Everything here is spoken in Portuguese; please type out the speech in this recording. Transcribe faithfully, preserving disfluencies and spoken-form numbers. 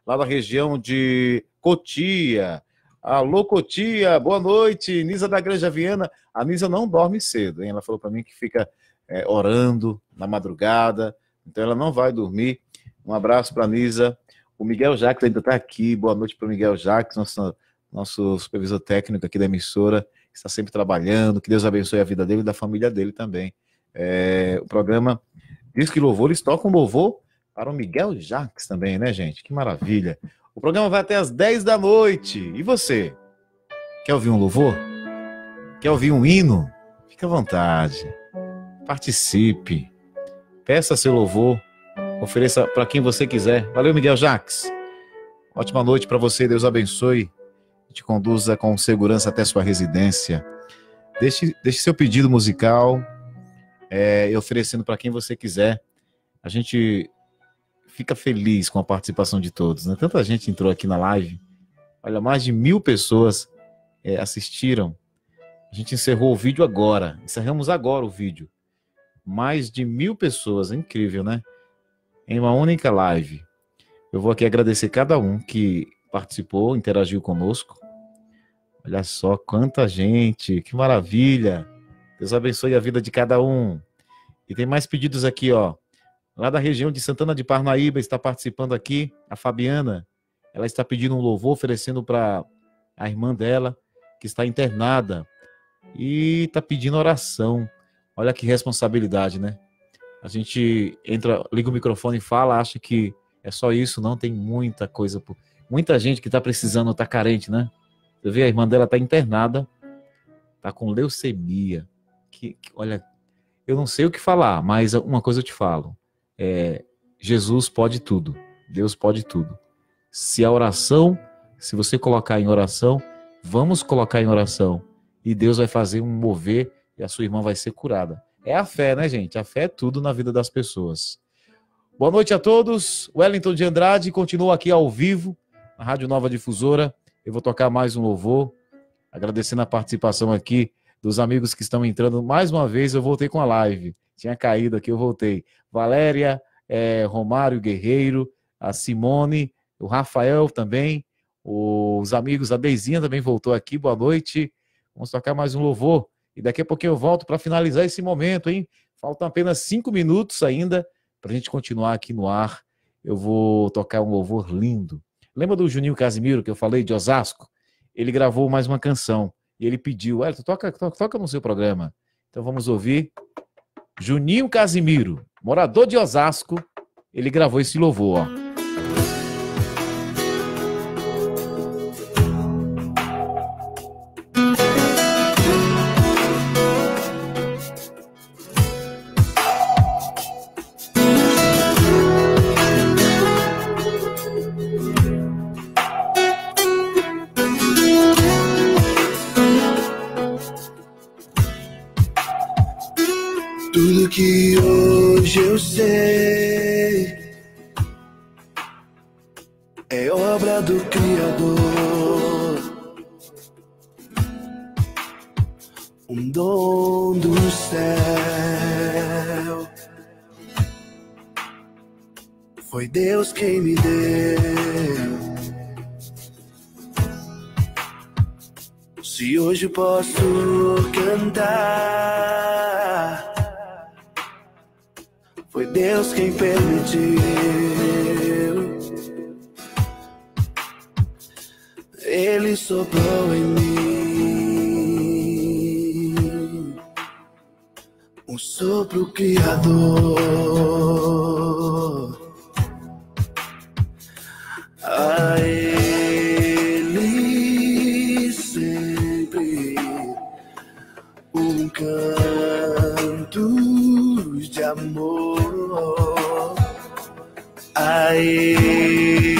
lá da região de Cotia. Alô, Cotia, boa noite. Nisa da Granja Viana. A Nisa não dorme cedo, hein? Ela falou para mim que fica é, orando na madrugada, então ela não vai dormir. Um abraço para a Nisa. O Miguel Jacques ainda está aqui. Boa noite para o Miguel Jacques, nosso, nosso supervisor técnico aqui da emissora, que está sempre trabalhando. Que Deus abençoe a vida dele e da família dele também. É, o programa Diz que Louvor, eles tocam louvor para o Miguel Jacques também, né, gente? Que maravilha. O programa vai até às dez da noite. E você? Quer ouvir um louvor? Quer ouvir um hino? Fique à vontade. Participe. Peça seu louvor. Ofereça para quem você quiser. Valeu, Miguel Jacques. Ótima noite para você. Deus abençoe. Te conduza com segurança até sua residência. Deixe, deixe seu pedido musical é, e oferecendo para quem você quiser. A gente fica feliz com a participação de todos, né? Tanta gente entrou aqui na live. Olha, mais de mil pessoas é, assistiram. A gente encerrou o vídeo agora. Encerramos agora o vídeo. Mais de mil pessoas. É incrível, né? Em uma única live. Eu vou aqui agradecer cada um que participou, interagiu conosco. Olha só quanta gente. Que maravilha. Deus abençoe a vida de cada um. E tem mais pedidos aqui, ó. Lá da região de Santana de Parnaíba está participando aqui a Fabiana. Ela está pedindo um louvor, oferecendo para a irmã dela, que está internada. E está pedindo oração. Olha que responsabilidade, né? A gente entra, liga o microfone e fala, acha que é só isso. Não, tem muita coisa. Muita gente que está precisando, está carente, né? Você vê, a irmã dela está internada, está com leucemia. Que, que, olha, eu não sei o que falar, mas uma coisa eu te falo. É, Jesus pode tudo. Deus pode tudo. Se a oração, se você colocar em oração, vamos colocar em oração. E Deus vai fazer um mover e a sua irmã vai ser curada. É a fé, né, gente? A fé é tudo na vida das pessoas. Boa noite a todos. Wellington de Andrade continua aqui ao vivo, na Rádio Nova Difusora. Eu vou tocar mais um louvor, agradecendo a participação aqui dos amigos que estão entrando. Mais uma vez eu voltei com a live. Tinha caído aqui, eu voltei. Valéria, é, Romário Guerreiro, a Simone, o Rafael também, os amigos, a Deizinha também voltou aqui. Boa noite. Vamos tocar mais um louvor. E daqui a pouquinho eu volto para finalizar esse momento, hein? Faltam apenas cinco minutos ainda para a gente continuar aqui no ar. Eu vou tocar um louvor lindo. Lembra do Juninho Casimiro que eu falei de Osasco? Ele gravou mais uma canção e ele pediu, Elton, toca, toca, toca no seu programa. Então vamos ouvir Juninho Casimiro, morador de Osasco. Ele gravou esse louvor, ó. Tudo que hoje eu sei é obra do Criador, um dom do céu. Foi Deus quem me deu. Se hoje posso cantar, foi Deus quem permitiu. Ele soprou em mim um sopro criador. A Ele sempre um canto de amor. A Ele